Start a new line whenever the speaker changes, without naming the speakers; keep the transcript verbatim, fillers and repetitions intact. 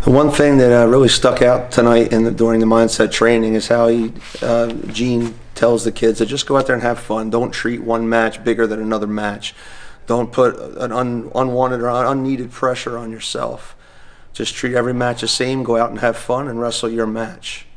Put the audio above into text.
The one thing that uh, really stuck out tonight in the, during the mindset training is how he, uh, Gene tells the kids to just go out there and have fun. Don't treat one match bigger than another match. Don't put an un, unwanted or unneeded pressure on yourself. Just treat every match the same. Go out and have fun and wrestle your match.